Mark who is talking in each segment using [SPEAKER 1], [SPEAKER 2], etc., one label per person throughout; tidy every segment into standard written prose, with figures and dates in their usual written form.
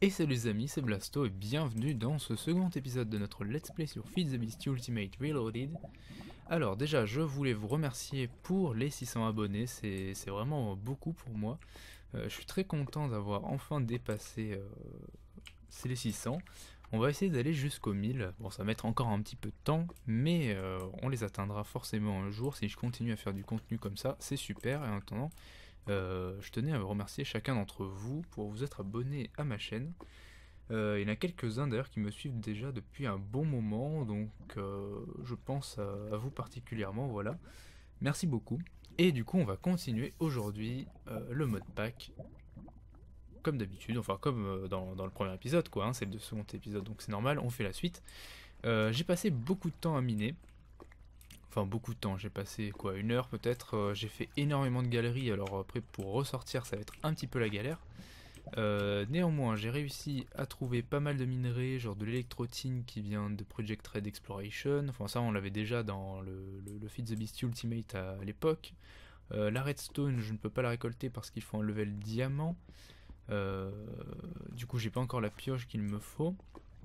[SPEAKER 1] Et salut les amis, c'est Blasto et bienvenue dans ce second épisode de notre Let's Play sur Feed the Beast Ultimate Reloaded. Alors déjà, je voulais vous remercier pour les 600 abonnés, c'est vraiment beaucoup pour moi. Je suis très content d'avoir enfin dépassé les 600. On va essayer d'aller jusqu'aux 1000. Bon, ça va mettre encore un petit peu de temps, mais on les atteindra forcément un jour si je continue à faire du contenu comme ça, c'est super. Et en attendant, je tenais à vous remercier chacun d'entre vous pour vous être abonné à ma chaîne. Il y en a quelques-uns d'ailleurs qui me suivent déjà depuis un bon moment, donc je pense à vous particulièrement, voilà. Merci beaucoup. Et du coup, on va continuer aujourd'hui le mode pack, comme d'habitude, enfin comme dans le premier épisode, quoi, hein, c'est le second épisode, donc c'est normal, on fait la suite. J'ai passé beaucoup de temps à miner. Enfin beaucoup de temps, j'ai passé quoi, 1 heure peut-être, j'ai fait énormément de galeries, alors après pour ressortir ça va être un petit peu la galère. Néanmoins, j'ai réussi à trouver pas mal de minerais, genre de l'électrotine qui vient de Project Red Exploration. Enfin, ça, on l'avait déjà dans le Feed the Beast Ultimate à l'époque. La redstone, je ne peux pas la récolter parce qu'il faut un level diamant. Du coup, j'ai pas encore la pioche qu'il me faut.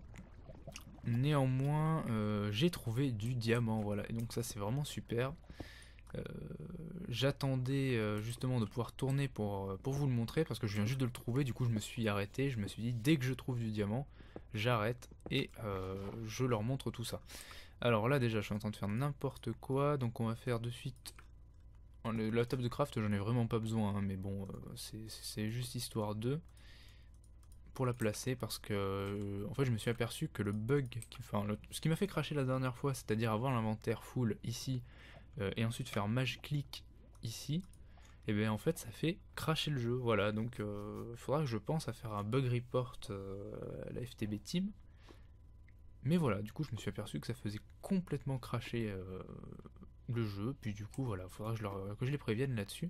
[SPEAKER 1] Néanmoins, j'ai trouvé du diamant, voilà. Et donc, ça, c'est vraiment super. Euh, J'attendais justement de pouvoir tourner pour vous le montrer parce que je viens juste de le trouver, du coup je me suis arrêté, je me suis dit dès que je trouve du diamant, j'arrête et je leur montre tout ça. Alors là déjà je suis en train de faire n'importe quoi, donc on va faire de suite la table de craft, j'en ai vraiment pas besoin, hein, mais bon c'est juste histoire de pour la placer parce que en fait je me suis aperçu que le bug, ce qui m'a fait cracher la dernière fois, c'est-à-dire avoir l'inventaire full ici et ensuite faire mage click ici, et bien en fait ça fait cracher le jeu, voilà, donc il faudra que je pense à faire un bug report à la FTB Team. Mais voilà, du coup je me suis aperçu que ça faisait complètement cracher le jeu, puis du coup voilà, il faudra que je les prévienne là-dessus.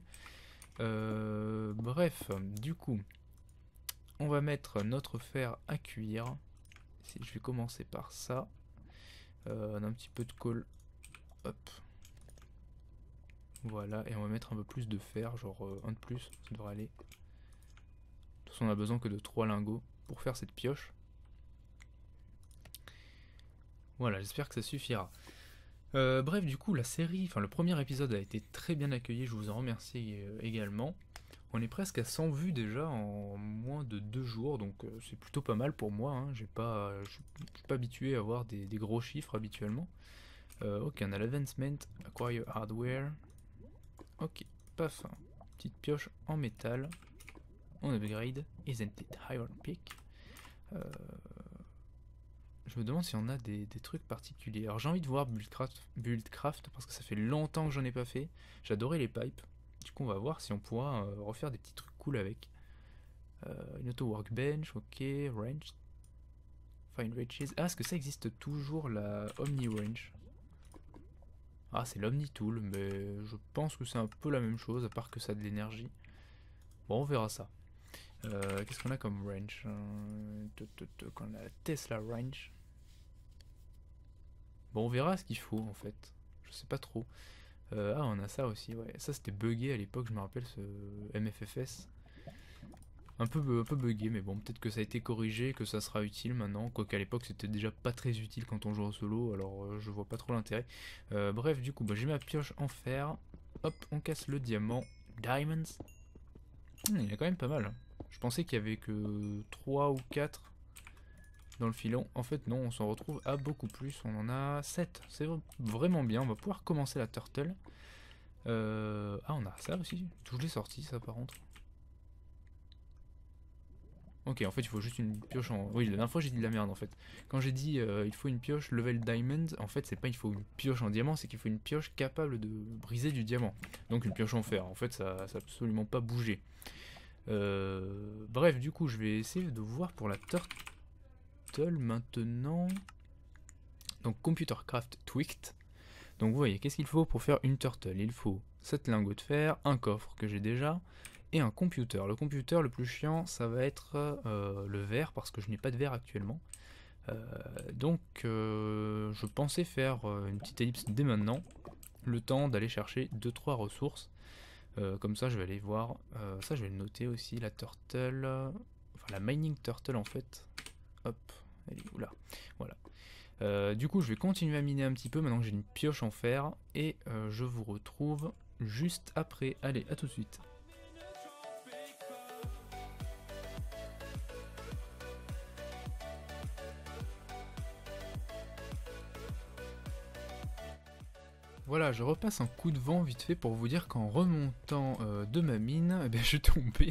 [SPEAKER 1] Bref, du coup, on va mettre notre fer à cuire. Si je vais commencer par ça, on a un petit peu de colle, hop, voilà, et on va mettre un peu plus de fer, genre un de plus, ça devrait aller. De toute façon, on a besoin que de 3 lingots pour faire cette pioche. Voilà, j'espère que ça suffira. Bref, du coup, la série, enfin le premier épisode a été très bien accueilli, je vous en remercie également. On est presque à 100 vues déjà en moins de 2 jours, donc c'est plutôt pas mal pour moi, hein. Je suis pas habitué à avoir des gros chiffres habituellement. Ok, on a l'advancement, acquire hardware. Ok, paf, petite pioche en métal. On upgrade, isn't it iron pick. Euh, je me demande si on a des trucs particuliers. Alors j'ai envie de voir Buildcraft parce que ça fait longtemps que j'en ai pas fait. J'adorais les pipes. Du coup on va voir si on pourra refaire des petits trucs cool avec. Une auto workbench, ok, range. Fine Reaches. Ah, est-ce que ça existe toujours la Omni Range? Ah, c'est l'Omni Tool, mais je pense que c'est un peu la même chose, à part que ça a de l'énergie. Bon, on verra ça. Qu'est-ce qu'on a comme range? On a la Tesla Range. Bon, on verra ce qu'il faut en fait. Je sais pas trop. Ah, on a ça aussi, ouais. Ça c'était buggé à l'époque, je me rappelle ce MFFS. Un peu buggé, mais bon, peut-être que ça a été corrigé, que ça sera utile maintenant. Quoique à l'époque c'était déjà pas très utile quand on joue en solo, alors je vois pas trop l'intérêt. Bref, du coup, bah, j'ai ma pioche en fer. Hop, on casse le diamant. Diamonds. Il y a quand même pas mal. Je pensais qu'il y avait que 3 ou 4 dans le filon. En fait, non, on s'en retrouve à beaucoup plus. On en a 7. C'est vraiment bien. On va pouvoir commencer la turtle. Ah, on a ça aussi. Tout je l'ai sorti, ça, par contre. Ok, en fait, il faut juste une pioche en... Oui, la dernière fois, j'ai dit de la merde, en fait. Quand j'ai dit il faut une pioche level diamond, en fait, c'est pas il faut une pioche en diamant, c'est qu'il faut une pioche capable de briser du diamant. Donc une pioche en fer. En fait, ça absolument pas bouger. Bref, du coup, je vais essayer de voir pour la turtle maintenant. Donc, Computer Craft Tweaked. Donc, vous voyez, qu'est-ce qu'il faut pour faire une turtle? Il faut 7 lingots de fer, un coffre que j'ai déjà, et un computer. Le computer, le plus chiant, ça va être le verre, parce que je n'ai pas de verre actuellement. Donc, je pensais faire une petite ellipse dès maintenant, le temps d'aller chercher 2-3 ressources. Comme ça, je vais aller voir. Ça, je vais le noter aussi, la turtle. Enfin, la mining turtle en fait. Hop, elle est où là? Voilà. Du coup je vais continuer à miner un petit peu maintenant que j'ai une pioche en fer et je vous retrouve juste après. Allez, à tout de suite. Voilà, je repasse un coup de vent vite fait pour vous dire qu'en remontant de ma mine, eh bien, je suis tombé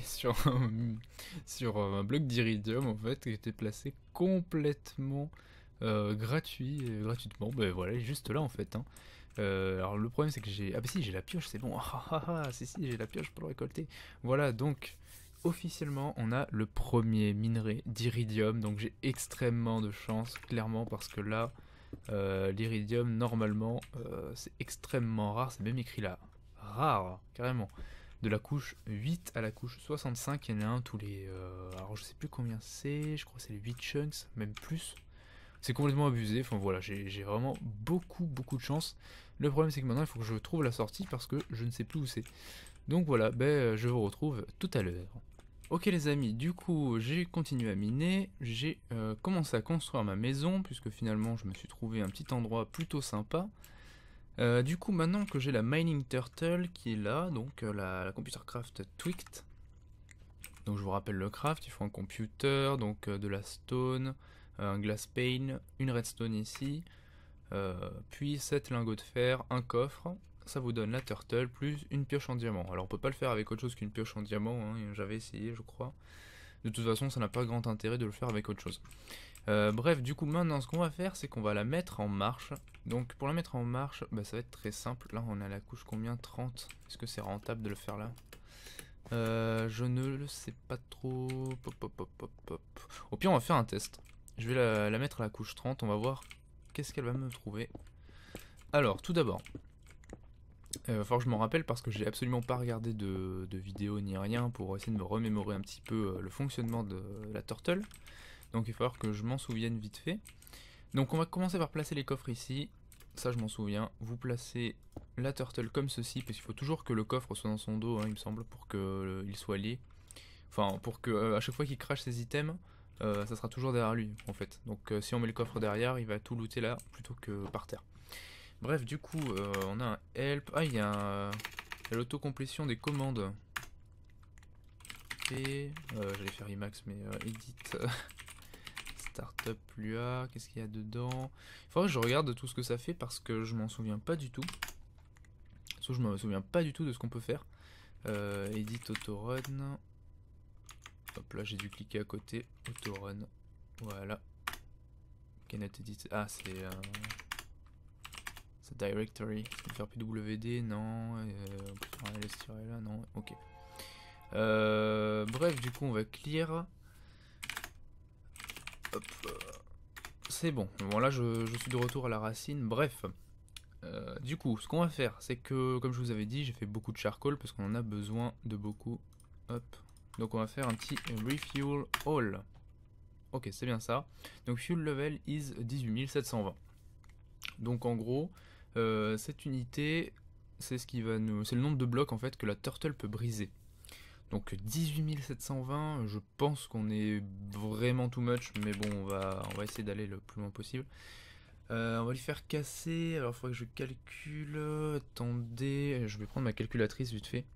[SPEAKER 1] sur un bloc d'iridium en fait qui était placé complètement gratuitement. Ben voilà, il est juste là en fait. Hein. Alors le problème c'est que j'ai... Ah bah si, j'ai la pioche, c'est bon. Si, j'ai la pioche pour le récolter. Voilà, donc officiellement on a le premier minerai d'iridium, donc j'ai extrêmement de chance, clairement, parce que là... l'iridium normalement c'est extrêmement rare, c'est même écrit là, rare carrément. De la couche 8 à la couche 65, il y en a un tous les... alors je sais plus combien c'est, je crois que c'est les 8 chunks, même plus. C'est complètement abusé, enfin voilà, j'ai vraiment beaucoup de chance. Le problème c'est que maintenant il faut que je trouve la sortie parce que je ne sais plus où c'est. Donc voilà, je vous retrouve tout à l'heure. Ok les amis, du coup j'ai continué à miner, j'ai commencé à construire ma maison puisque finalement je me suis trouvé un petit endroit plutôt sympa. Du coup maintenant que j'ai la mining turtle qui est là, donc la computer craft tweaked. Donc je vous rappelle le craft, il faut un computer, donc de la stone, un glass pane, une redstone ici, puis 7 lingots de fer, un coffre. Ça vous donne la turtle plus une pioche en diamant. Alors on peut pas le faire avec autre chose qu'une pioche en diamant, hein, j'avais essayé je crois. De toute façon ça n'a pas grand intérêt de le faire avec autre chose. Bref, du coup maintenant ce qu'on va faire c'est qu'on va la mettre en marche. Donc pour la mettre en marche, ça va être très simple. Là on a la couche combien? 30. Est-ce que c'est rentable de le faire là? Je ne le sais pas trop. Au pire on va faire un test. Je vais la mettre à la couche 30, on va voir qu'est-ce qu'elle va me trouver. Alors tout d'abord, il va falloir que je m'en rappelle parce que j'ai absolument pas regardé de vidéo ni rien pour essayer de me remémorer un petit peu le fonctionnement de la turtle. Donc il va falloir que je m'en souvienne vite fait. Donc on va commencer par placer les coffres ici. Ça je m'en souviens. Vous placez la turtle comme ceci, parce qu'il faut toujours que le coffre soit dans son dos, hein, il me semble, pour qu'il soit lié. Enfin, pour que à chaque fois qu'il crache ses items, ça sera toujours derrière lui en fait. Donc si on met le coffre derrière, il va tout looter là plutôt que par terre. Bref, du coup, on a un help. Ah, il y a l'autocomplétion des commandes. Et j'allais faire Emacs, mais edit. Startup Lua, qu'est-ce qu'il y a dedans? Il faudrait que je regarde tout ce que ça fait parce que je m'en souviens pas du tout. Sauf que je me souviens pas du tout de ce qu'on peut faire. Edit autorun. Hop là, j'ai dû cliquer à côté. Autorun. Voilà. Canet edit. Ah, c'est directory. Je peux faire pwd, non. On peut faire ls tirer là, non. Ok. Bref, du coup, on va clear. Hop. C'est bon. Bon, là, je suis de retour à la racine. Bref. Du coup, ce qu'on va faire, c'est que, comme je vous avais dit, j'ai fait beaucoup de charcoal parce qu'on en a besoin de beaucoup. Hop. Donc, on va faire un petit refuel all. Ok, c'est bien ça. Donc, fuel level is 18720. Donc, en gros, cette unité, c'est ce qui va nous, c'est le nombre de blocs en fait que la turtle peut briser. Donc 18720, je pense qu'on est vraiment too much, mais bon, on va essayer d'aller le plus loin possible. On va lui faire casser, alors il faudrait que je calcule, attendez, je vais prendre ma calculatrice vite fait.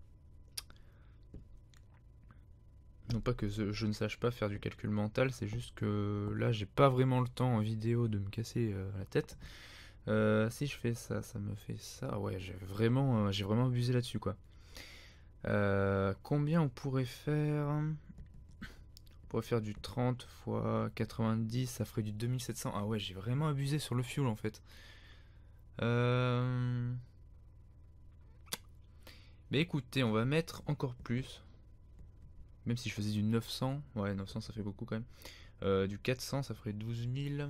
[SPEAKER 1] Non pas que je ne sache pas faire du calcul mental, c'est juste que là j'ai pas vraiment le temps en vidéo de me casser la tête. Si je fais ça, ça me fait ça, ouais j'ai vraiment abusé là-dessus quoi. Combien on pourrait faire? On pourrait faire du 30 x 90, ça ferait du 2700. Ah ouais, j'ai vraiment abusé sur le fuel en fait. Mais écoutez, on va mettre encore plus. Même si je faisais du 900. Ouais, 900 ça fait beaucoup quand même. Du 400 ça ferait 12 000.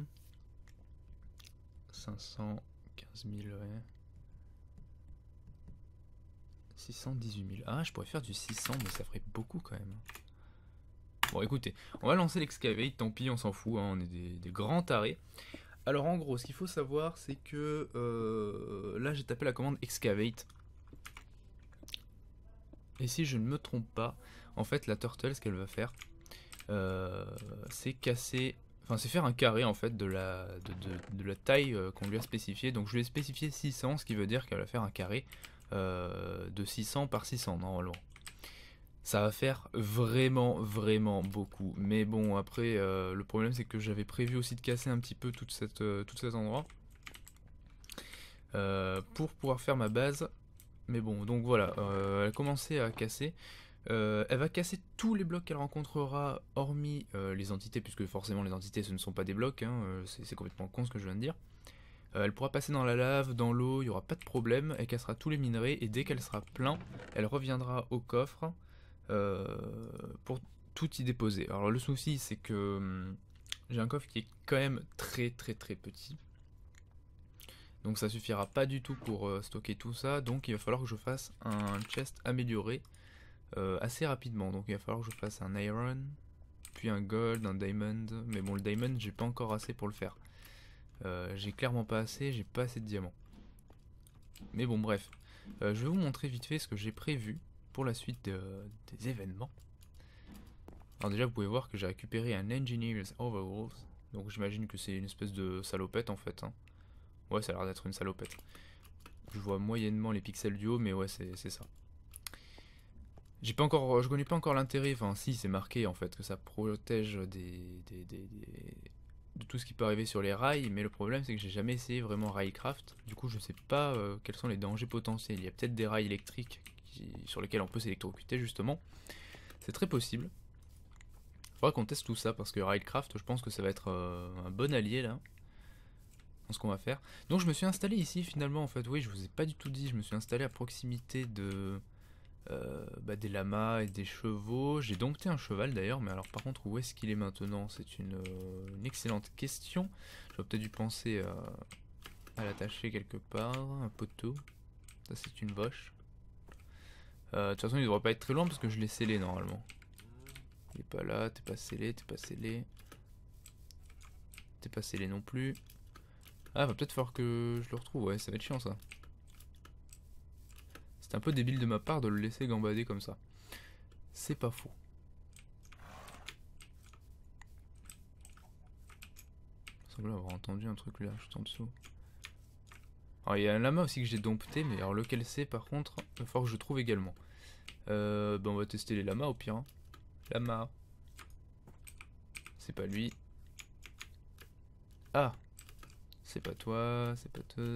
[SPEAKER 1] 500, 15 000, ouais. 618 000. Ah, je pourrais faire du 600, mais ça ferait beaucoup quand même. Bon, écoutez, on va lancer l'excavate, tant pis, on s'en fout, hein, on est des grands tarés. Alors, en gros, ce qu'il faut savoir, c'est que là, j'ai tapé la commande excavate. Et si je ne me trompe pas, en fait, la turtle, ce qu'elle va faire, c'est casser, enfin c'est faire un carré en fait de la taille qu'on lui a spécifié. Donc je lui ai spécifié 600, ce qui veut dire qu'elle va faire un carré de 600 par 600 normalement. Ça va faire vraiment beaucoup. Mais bon, après, le problème c'est que j'avais prévu aussi de casser un petit peu tout cet endroit pour pouvoir faire ma base. Mais bon, donc voilà, elle a commencé à casser. Elle va casser tous les blocs qu'elle rencontrera, hormis les entités, puisque forcément les entités ce ne sont pas des blocs, hein, c'est complètement con ce que je viens de dire. Elle pourra passer dans la lave, dans l'eau, il n'y aura pas de problème, elle cassera tous les minerais, et dès qu'elle sera plein, elle reviendra au coffre pour tout y déposer. Alors le souci c'est que j'ai un coffre qui est quand même très petit. Donc ça suffira pas du tout pour stocker tout ça, donc il va falloir que je fasse un chest amélioré assez rapidement. Donc il va falloir que je fasse un iron, puis un gold, un diamond, mais bon le diamond j'ai pas encore assez pour le faire. J'ai clairement pas assez, j'ai pas assez de diamants. Mais bon bref, je vais vous montrer vite fait ce que j'ai prévu pour la suite des événements. Alors déjà vous pouvez voir que j'ai récupéré un Engineer's Overalls, donc j'imagine que c'est une espèce de salopette en fait, hein. Ouais, ça a l'air d'être une salopette. Je vois moyennement les pixels du haut, mais ouais, c'est ça. J'ai pas encore, je connais pas encore l'intérêt, enfin si, c'est marqué en fait, que ça protège de tout ce qui peut arriver sur les rails, mais le problème c'est que j'ai jamais essayé vraiment Railcraft, du coup je sais pas quels sont les dangers potentiels. Il y a peut-être des rails électriques sur lesquels on peut s'électrocuter justement, c'est très possible. Faudra qu'on teste tout ça, parce que Railcraft, je pense que ça va être un bon allié là. Ce qu'on va faire. Donc je me suis installé ici finalement en fait, oui je vous ai pas du tout dit, je me suis installé à proximité de des lamas et des chevaux. J'ai dompté un cheval d'ailleurs, mais alors par contre où est-ce qu'il est maintenant? C'est une excellente question. J'aurais peut-être dû penser à l'attacher quelque part, un poteau. Ça c'est une vache. De toute façon il devrait pas être très loin parce que je l'ai scellé normalement. Il est pas là, t'es pas scellé, t'es pas scellé. T'es pas scellé non plus. Ah, va peut-être falloir que je le retrouve, ouais, ça va être chiant ça. C'est un peu débile de ma part de le laisser gambader comme ça. C'est pas faux. Il semble avoir entendu un truc là, juste en dessous. Alors il y a un lama aussi que j'ai dompté, mais alors lequel c'est par contre, il va falloir que je trouve également. On va tester les lamas au pire. Hein. Lama. C'est pas lui. Ah, c'est pas toi, c'est pas toi.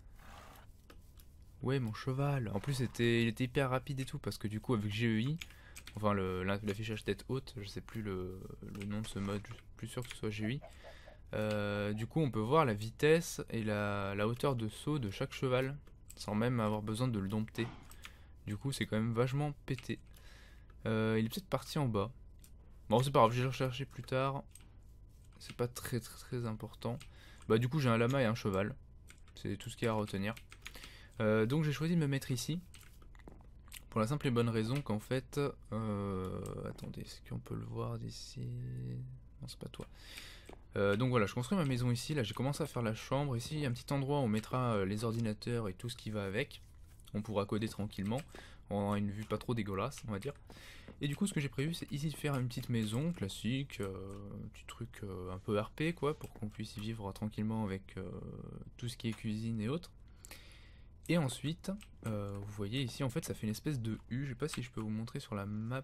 [SPEAKER 1] Ouais, mon cheval. En plus, il était hyper rapide et tout, parce que du coup, avec GEI, enfin l'affichage tête haute, je sais plus le nom de ce mode, je suis plus sûr que ce soit GEI. Du coup, on peut voir la vitesse et la hauteur de saut de chaque cheval, sans même avoir besoin de le dompter. Du coup, c'est quand même vachement pété. Il est peut-être parti en bas. Bon, c'est pas grave, je vais le rechercher plus tard. C'est pas très important. Bah, du coup, j'ai un lama et un cheval. C'est tout ce qu'il y a à retenir. Donc, j'ai choisi de me mettre ici. Pour la simple et bonne raison qu'en fait... attendez, est-ce qu'on peut le voir d'ici? Non, c'est pas toi. Donc voilà, je construis ma maison ici. Là, j'ai commencé à faire la chambre. Ici, il y a un petit endroit où on mettra les ordinateurs et tout ce qui va avec. On pourra coder tranquillement. On aura une vue pas trop dégueulasse, on va dire. Et du coup, ce que j'ai prévu, c'est ici de faire une petite maison classique, un petit truc un peu RP, quoi, pour qu'on puisse y vivre tranquillement avec tout ce qui est cuisine et autres. Et ensuite, vous voyez ici, en fait, ça fait une espèce de U. Je sais pas si je peux vous montrer sur la map.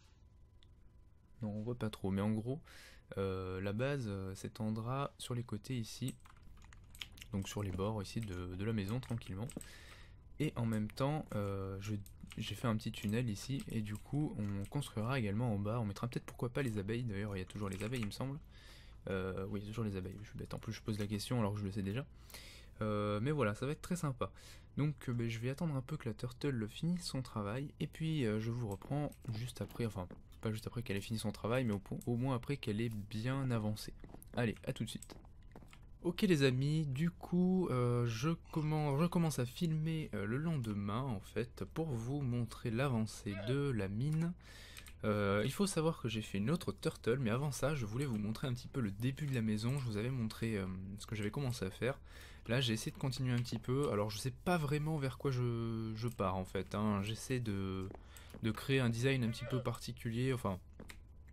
[SPEAKER 1] Non, on voit pas trop, mais en gros, la base s'étendra sur les côtés ici, donc sur les bords ici de la maison tranquillement. Et en même temps, j'ai fait un petit tunnel ici, et du coup, on construira également en bas. On mettra peut-être pourquoi pas les abeilles. D'ailleurs, il y a toujours les abeilles, il me semble. Oui, il y a toujours les abeilles. Je suis bête. En plus, je pose la question alors que je le sais déjà. Mais voilà, ça va être très sympa. Donc je vais attendre un peu que la turtle finisse son travail, et puis je vous reprends juste après, enfin pas juste après qu'elle ait fini son travail, mais au moins après qu'elle ait bien avancé. Allez, à tout de suite. Ok les amis, du coup je commence à filmer le lendemain en fait, pour vous montrer l'avancée de la mine. Il faut savoir que j'ai fait une autre turtle, mais avant ça je voulais vous montrer un petit peu le début de la maison. Je vous avais montré ce que j'avais commencé à faire. Là j'ai essayé de continuer un petit peu, alors je sais pas vraiment vers quoi je pars en fait, hein. J'essaie de créer un design un petit peu particulier, enfin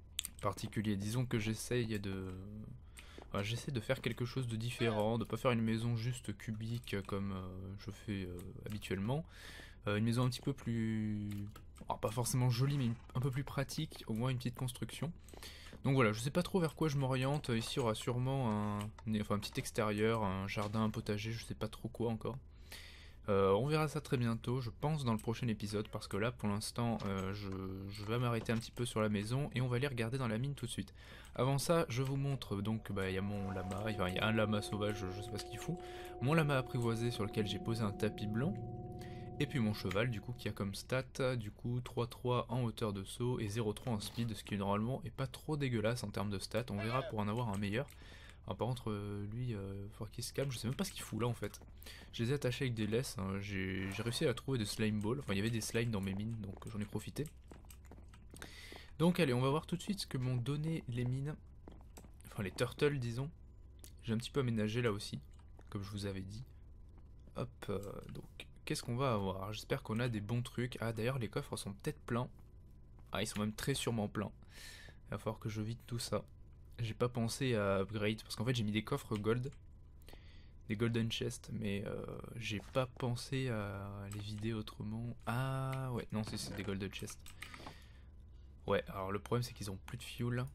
[SPEAKER 1] particulier. Disons que j'essaye de faire quelque chose de différent, de pas faire une maison juste cubique comme je fais habituellement. Une maison un petit peu plus... alors, pas forcément jolie, mais un peu plus pratique, au moins une petite construction. Donc voilà, je sais pas trop vers quoi je m'oriente. Ici, il y aura sûrement un petit extérieur, un jardin, un potager, je sais pas trop quoi encore. On verra ça très bientôt, je pense dans le prochain épisode, parce que là, pour l'instant, je vais m'arrêter un petit peu sur la maison et on va aller regarder dans la mine tout de suite. Avant ça, je vous montre, donc, il y a mon lama, enfin, il y a un lama sauvage, je sais pas ce qu'il fout. Mon lama apprivoisé sur lequel j'ai posé un tapis blanc. Et puis mon cheval, du coup, qui a comme stat, du coup, 3-3 en hauteur de saut et 0-3 en speed, ce qui normalement est pas trop dégueulasse en termes de stats. On verra pour en avoir un meilleur. Alors, par contre, lui, faut qu'il se calme, je sais même pas ce qu'il fout là en fait. Je les ai attachés avec des laisses, hein. J'ai réussi à trouver des slime balls. Enfin, il y avait des slimes dans mes mines, donc j'en ai profité. Donc, allez, on va voir tout de suite ce que m'ont donné les mines. Enfin, les turtles, disons. J'ai un petit peu aménagé là aussi, comme je vous avais dit. Hop, donc, qu'est-ce qu'on va avoir? J'espère qu'on a des bons trucs. Ah, d'ailleurs, les coffres sont peut-être pleins. Ah, ils sont même très sûrement pleins. Il va falloir que je vide tout ça. J'ai pas pensé à upgrade, parce qu'en fait, j'ai mis des coffres gold. Des golden chests, mais j'ai pas pensé à les vider autrement. Ah, ouais, non, c'est des golden chests. Ouais, alors le problème, c'est qu'ils ont plus de fuel.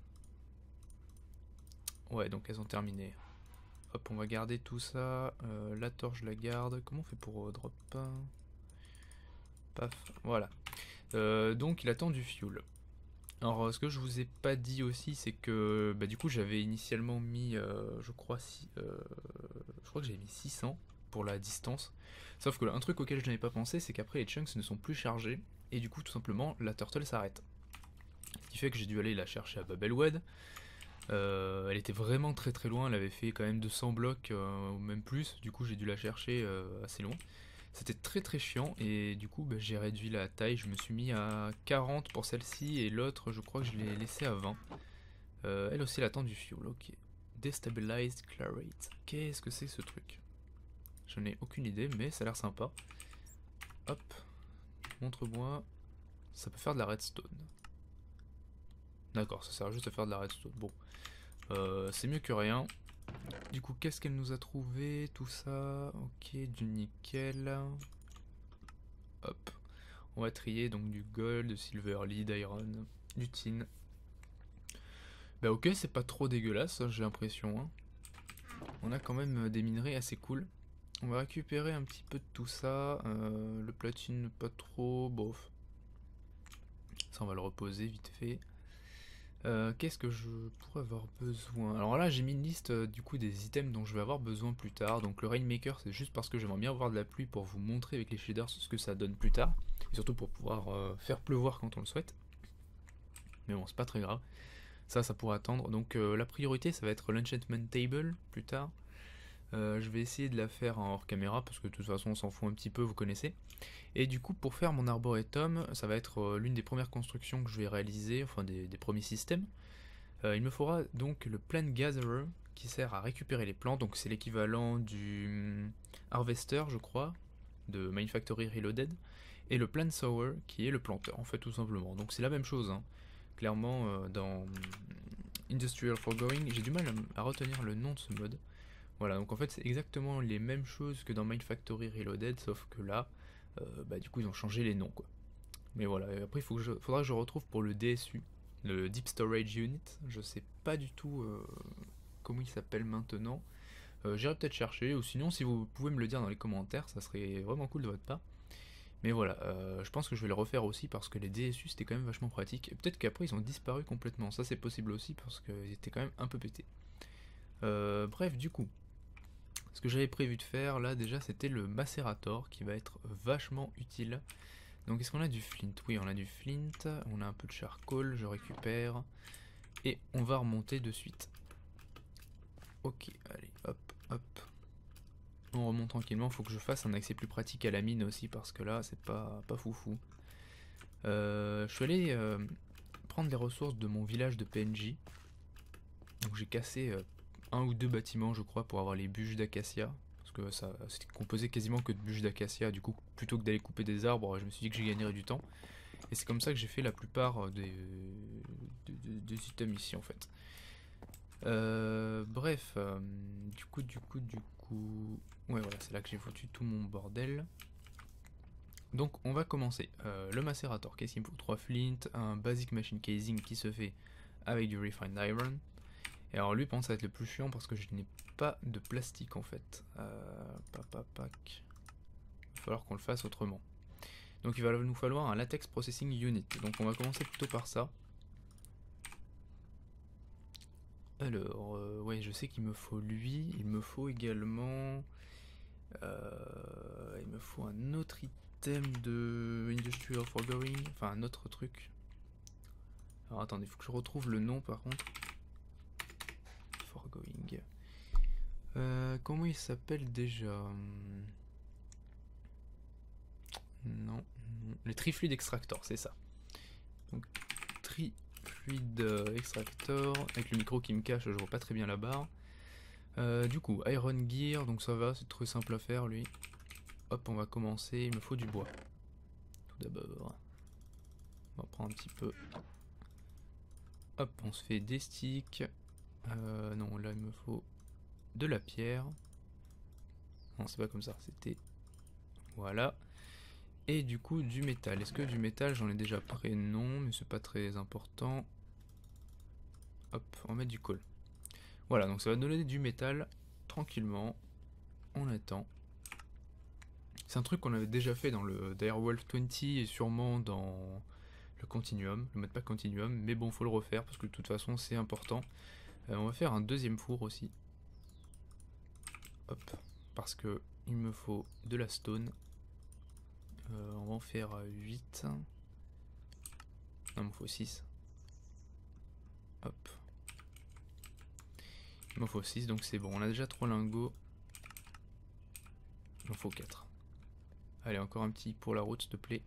[SPEAKER 1] Ouais, donc elles ont terminé. Hop, on va garder tout ça. La torche, je la garde. Comment on fait pour drop? Paf, voilà. Donc il attend du fuel. Alors ce que je vous ai pas dit aussi, c'est que du coup j'avais initialement mis, je crois que j'avais mis 600 pour la distance. Sauf que là, un truc auquel je n'avais pas pensé, c'est qu'après les chunks ne sont plus chargés et du coup tout simplement la turtle s'arrête. Ce qui fait que j'ai dû aller la chercher à Babelwood. Elle était vraiment très très loin, elle avait fait quand même 200 blocs ou même plus, du coup j'ai dû la chercher assez loin. C'était très très chiant et du coup j'ai réduit la taille, je me suis mis à 40 pour celle-ci et l'autre je crois que je l'ai laissée à 20. Elle aussi elle attend du fuel, ok. Destabilized Clarate, qu'est-ce que c'est ce truc? Je n'ai aucune idée mais ça a l'air sympa. Hop, montre-moi, ça peut faire de la redstone. D'accord, ça sert juste à faire de la redstone, bon. C'est mieux que rien. Du coup, qu'est-ce qu'elle nous a trouvé? Tout ça, ok, du nickel. Hop, on va trier donc du gold, du silver, lead, iron, du tin. Bah ok, c'est pas trop dégueulasse, j'ai l'impression. Hein. On a quand même des minerais assez cool. On va récupérer un petit peu de tout ça. Le platine, pas trop, bof. Ça, on va le reposer vite fait. Qu'est-ce que je pourrais avoir besoin? Alors là j'ai mis une liste du coup des items dont je vais avoir besoin plus tard. Donc le Rainmaker c'est juste parce que j'aimerais bien avoir de la pluie pour vous montrer avec les shaders ce que ça donne plus tard. Et surtout pour pouvoir faire pleuvoir quand on le souhaite. Mais bon c'est pas très grave. Ça pourrait attendre. Donc la priorité ça va être l'enchantment table plus tard. Je vais essayer de la faire en hors caméra parce que de toute façon on s'en fout un petit peu, vous connaissez. Et du coup pour faire mon arboretum, ça va être l'une des premières constructions que je vais réaliser, enfin des premiers systèmes. Il me faudra donc le Plant Gatherer qui sert à récupérer les plantes, donc c'est l'équivalent du Harvester je crois, de Minefactory Reloaded, et le Plant Sower qui est le planteur en fait tout simplement. Donc c'est la même chose, hein. Clairement dans Industrial Foregoing, j'ai du mal à retenir le nom de ce mode. Voilà, donc en fait c'est exactement les mêmes choses que dans Minefactory Reloaded, sauf que là, du coup ils ont changé les noms quoi. Mais voilà, et après faudra que je retrouve pour le DSU, le Deep Storage Unit, je sais pas du tout comment il s'appelle maintenant. J'irai peut-être chercher, ou sinon si vous pouvez me le dire dans les commentaires, ça serait vraiment cool de votre part. Mais voilà, je pense que je vais le refaire aussi parce que les DSU c'était quand même vachement pratique. Et peut-être qu'après ils ont disparu complètement, ça c'est possible aussi parce qu'ils étaient quand même un peu pétés. Bref, du coup, ce que j'avais prévu de faire là déjà c'était le macérator qui va être vachement utile. Donc est-ce qu'on a du flint? Oui on a du flint, on a un peu de charcoal, je récupère. Et on va remonter de suite. Ok, allez, hop, hop. On remonte tranquillement, faut que je fasse un accès plus pratique à la mine aussi parce que là c'est pas foufou. Je suis allé prendre les ressources de mon village de PNJ. Donc j'ai cassé un ou deux bâtiments je crois pour avoir les bûches d'acacia. Parce que ça c'était composé quasiment que de bûches d'acacia. Du coup plutôt que d'aller couper des arbres je me suis dit que j'ai gagnerais du temps. Et c'est comme ça que j'ai fait la plupart des items ici en fait. Bref, du coup, ouais voilà, c'est là que j'ai foutu tout mon bordel. Donc on va commencer. Le macérator, qu'est-ce qu'il me faut? 3 flint, un basic machine casing qui se fait avec du refined iron. Et alors lui, par contre, ça va être le plus chiant parce que je n'ai pas de plastique en fait. Il va falloir qu'on le fasse autrement. Donc il va nous falloir un latex processing unit. Donc on va commencer plutôt par ça. Alors, ouais, je sais qu'il me faut lui. Il me faut également... il me faut un autre item de Industrial Foregoing. Enfin, un autre truc. Alors attendez, il faut que je retrouve le nom par contre. Foregoing. Comment il s'appelle déjà? Non, le Trifluid Extractor, c'est ça. Donc, Trifluid Extractor, avec le micro qui me cache, je vois pas très bien la barre. Du coup, Iron Gear, donc ça va, c'est très simple à faire lui. Hop, on va commencer, il me faut du bois. Tout d'abord. On va prendre un petit peu. Hop, on se fait des sticks. Non, là il me faut de la pierre. Non, c'est pas comme ça, c'était... Voilà. Et du coup, du métal. Est-ce que du métal, j'en ai déjà prêt? Non, mais c'est pas très important. Hop, on va mettre du coal. Voilà, donc ça va nous donner du métal tranquillement. On attend. C'est un truc qu'on avait déjà fait dans le Direwolf 20 et sûrement dans le Continuum, le modpack Continuum, mais bon, faut le refaire parce que de toute façon c'est important. On va faire un deuxième four aussi. Hop, parce que il me faut de la stone. On va en faire 8. Non, il me faut 6. Hop. Il m'en faut 6, donc c'est bon. On a déjà 3 lingots. Il m'en faut 4. Allez, encore un petit pour la route, s'il te plaît.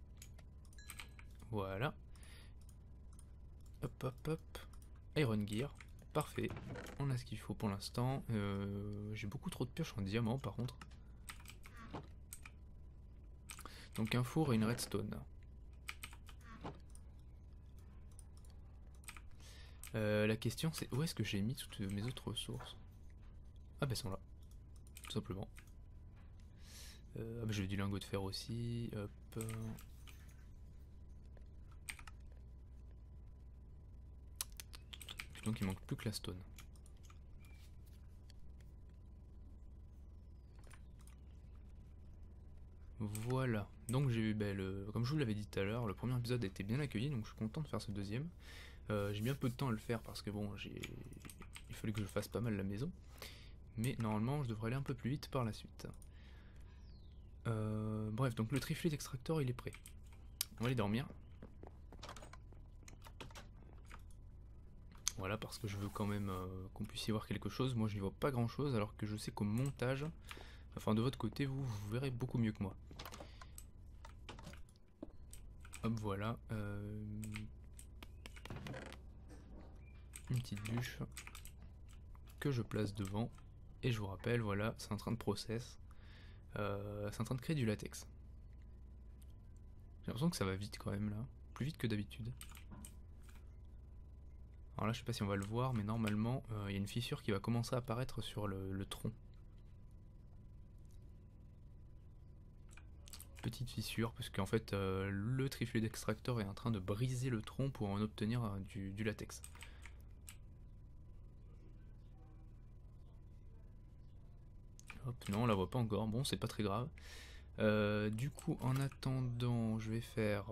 [SPEAKER 1] Voilà. Hop, hop, hop. Iron Gear. Parfait. On a ce qu'il faut pour l'instant. J'ai beaucoup trop de pioches en diamant, par contre. Donc un four et une redstone. La question c'est où est-ce que j'ai mis toutes mes autres ressources? Ah bah elles sont là. Tout simplement. Ah bah j'ai du lingot de fer aussi. Hop. Donc il manque plus que la stone. Voilà, donc j'ai eu, comme je vous l'avais dit tout à l'heure, le premier épisode a été bien accueilli, donc je suis content de faire ce deuxième. J'ai mis un peu de temps à le faire parce que bon, il fallait que je fasse pas mal la maison, mais normalement je devrais aller un peu plus vite par la suite. Bref, donc le Trifluid Extractor il est prêt. On va aller dormir. Voilà, parce que je veux quand même qu'on puisse y voir quelque chose. Moi je n'y vois pas grand chose, alors que je sais qu'au montage, enfin de votre côté, vous verrez beaucoup mieux que moi. Hop, voilà. Une petite bûche que je place devant. Et je vous rappelle, voilà, c'est en train de process. C'est en train de créer du latex. J'ai l'impression que ça va vite quand même là. Plus vite que d'habitude. Alors là, je sais pas si on va le voir, mais normalement, il y a une fissure qui va commencer à apparaître sur le tronc. Petite fissure, parce qu'en fait, le Trifluid Extractor est en train de briser le tronc pour en obtenir du latex. Hop, non, on la voit pas encore. Bon, c'est pas très grave. Du coup, en attendant, je vais faire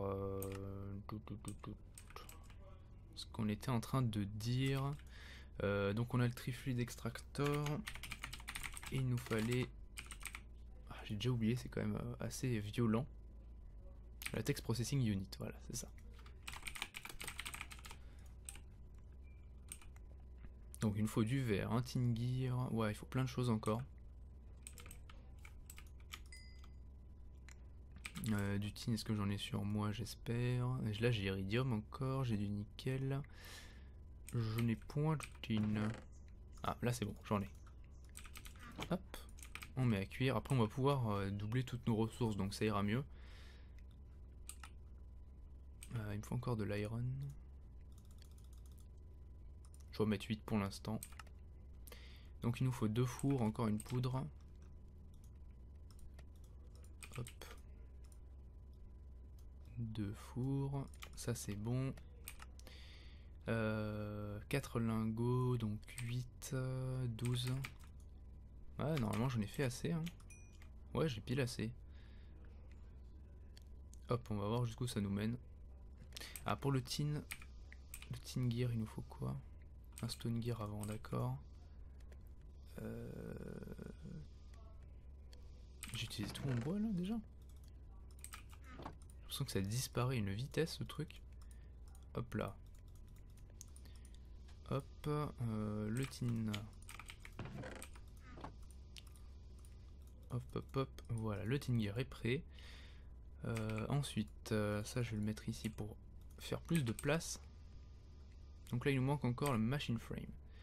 [SPEAKER 1] ce qu'on était en train de dire. Donc, on a le Trifluid Extractor. Et il nous fallait... Ah, j'ai déjà oublié, c'est quand même assez violent. Latex Processing Unit, voilà, c'est ça. Donc, il nous faut du verre, un tin gear. Ouais, il faut plein de choses encore. Du tin, est-ce que j'en ai sur moi? J'espère. Là j'ai iridium encore, j'ai du nickel. Je n'ai point de tin. Ah, là c'est bon, j'en ai. Hop, on met à cuire. Après on va pouvoir doubler toutes nos ressources, donc ça ira mieux. Il me faut encore de l'iron. Je vais mettre 8 pour l'instant. Donc il nous faut 2 fours, encore une poudre. Hop. 2 fours, ça c'est bon. 4 lingots, donc 8, 12. Ouais, normalement j'en ai fait assez. Hein. Ouais, j'ai pile assez. Hop, on va voir jusqu'où ça nous mène. Ah, pour le tin gear, il nous faut quoi? Un stone gear avant, d'accord. J'utilise tout mon bois là déjà. J'ai l'impression que ça disparaît à une vitesse ce truc. Hop là. Hop, le tin. Hop, hop, hop. Voilà, le tin gear est prêt. Ensuite, ça je vais le mettre ici pour faire plus de place. Donc là il nous manque encore le machine frame.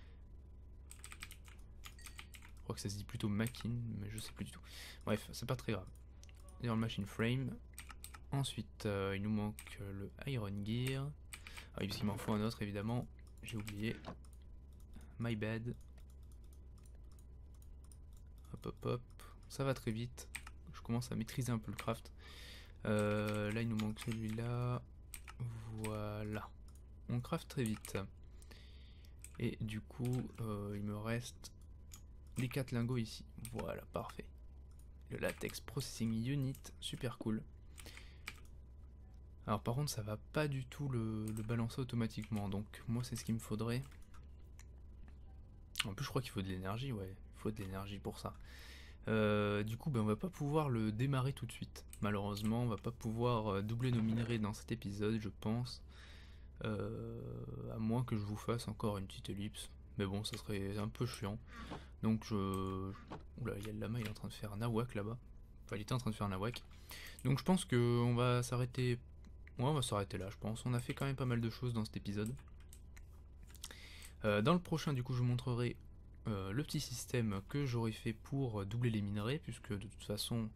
[SPEAKER 1] Je crois que ça se dit plutôt machine, mais je sais plus du tout. Bref, c'est pas très grave. D'ailleurs le machine frame. Ensuite il nous manque le iron gear. Ah oui, parce qu'il m'en faut un autre évidemment. J'ai oublié. My bad. Hop hop hop. Ça va très vite. Je commence à maîtriser un peu le craft. Là il nous manque celui-là. Voilà. On craft très vite. Et du coup il me reste les 4 lingots ici. Voilà, parfait. Le latex processing unit, super cool. Alors par contre ça va pas du tout le balancer automatiquement. Donc moi c'est ce qu'il me faudrait. En plus je crois qu'il faut de l'énergie, ouais. Il faut de l'énergie pour ça. Du coup, ben, on va pas pouvoir le démarrer tout de suite. Malheureusement, on va pas pouvoir doubler nos minerais dans cet épisode, je pense. À moins que je vous fasse encore une petite ellipse. Mais bon, ça serait un peu chiant. Donc Oula, il y a le lama, il est en train de faire un nawak là-bas. Enfin, il était en train de faire un nawak. Donc je pense qu'on va s'arrêter... Ouais, on va s'arrêter là, je pense. On a fait quand même pas mal de choses dans cet épisode. Dans le prochain, du coup, je vous montrerai le petit système que j'aurais fait pour doubler les minerais, puisque de toute façon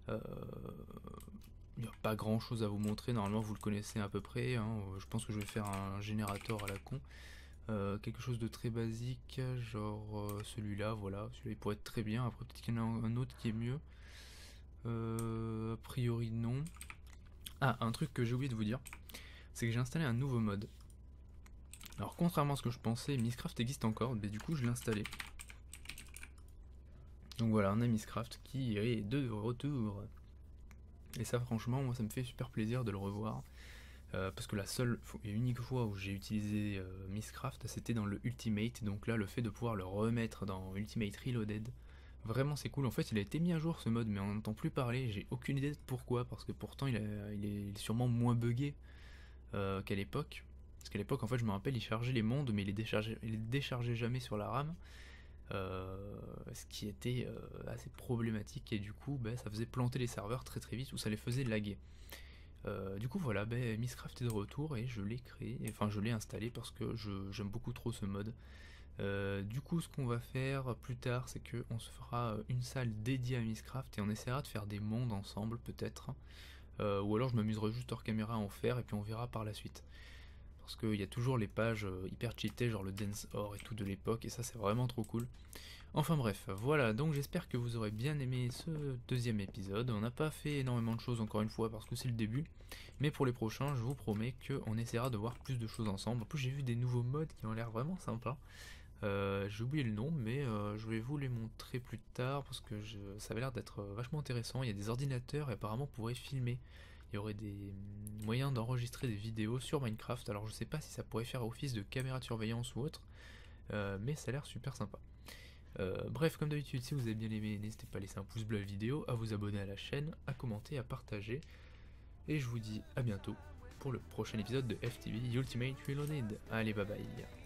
[SPEAKER 1] il n'y a pas grand chose à vous montrer, normalement vous le connaissez à peu près, hein. Je pense que je vais faire un générateur à la con, quelque chose de très basique, genre celui-là, voilà, celui-là il pourrait être très bien, après peut-être qu'il y en a un autre qui est mieux, a priori non. Ah, un truc que j'ai oublié de vous dire, c'est que j'ai installé un nouveau mode. Alors contrairement à ce que je pensais, Mystcraft existe encore, mais du coup je l'ai installé. Donc voilà, on a Mystcraft qui est de retour. Et ça franchement, moi ça me fait super plaisir de le revoir. Parce que la seule et unique fois où j'ai utilisé Mystcraft, c'était dans le Ultimate. Donc là, le fait de pouvoir le remettre dans Ultimate Reloaded, vraiment c'est cool. En fait, il a été mis à jour ce mode, mais on n'entend plus parler. J'ai aucune idée de pourquoi, parce que pourtant il est sûrement moins buggé qu'à l'époque. Parce qu'à l'époque, en fait, je me rappelle, il chargeait les mondes, mais il les déchargeait jamais sur la RAM. Ce qui était assez problématique, et du coup, ça faisait planter les serveurs très très vite, ou ça les faisait laguer. Du coup, voilà, Mystcraft est de retour, et je l'ai créé, enfin, je l'ai installé parce que j'aime beaucoup trop ce mode. Du coup, ce qu'on va faire plus tard, c'est qu'on se fera une salle dédiée à Mystcraft, et on essaiera de faire des mondes ensemble, peut-être. Ou alors je m'amuserai juste hors caméra à en faire, et puis on verra par la suite. Parce qu'il y a toujours les pages hyper cheatées, genre le Dance Or et tout de l'époque, et ça c'est vraiment trop cool. Enfin bref, voilà, donc j'espère que vous aurez bien aimé ce deuxième épisode. On n'a pas fait énormément de choses encore une fois parce que c'est le début, mais pour les prochains, je vous promets qu'on essaiera de voir plus de choses ensemble. En plus j'ai vu des nouveaux modes qui ont l'air vraiment sympas. J'ai oublié le nom, mais je vais vous les montrer plus tard parce que ça avait l'air d'être vachement intéressant. Il y a des ordinateurs et apparemment on pourrait filmer. Il y aurait des moyens d'enregistrer des vidéos sur Minecraft. Alors je sais pas si ça pourrait faire office de caméra de surveillance ou autre, mais ça a l'air super sympa. Bref, comme d'habitude, si vous avez bien aimé, n'hésitez pas à laisser un pouce bleu à la vidéo, à vous abonner à la chaîne, à commenter, à partager. Et je vous dis à bientôt pour le prochain épisode de FTV Ultimate Reloaded. Allez, bye bye.